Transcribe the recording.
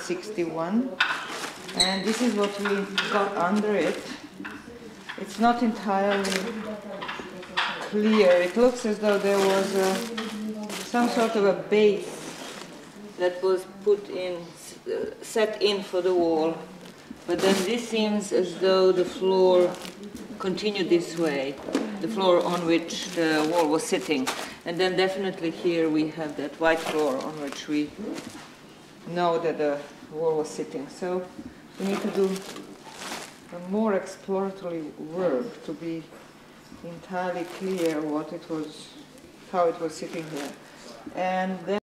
1961, and this is what we got under it. It's not entirely clear. It looks as though there was some sort of a base that was put in, set in for the wall, but then this seems as though the floor continued this way, the floor on which the wall was sitting. And then definitely here we have that white floor on which we know that the wall was sitting. So we need to do a more exploratory work to be entirely clear what it was, how it was sitting here. And then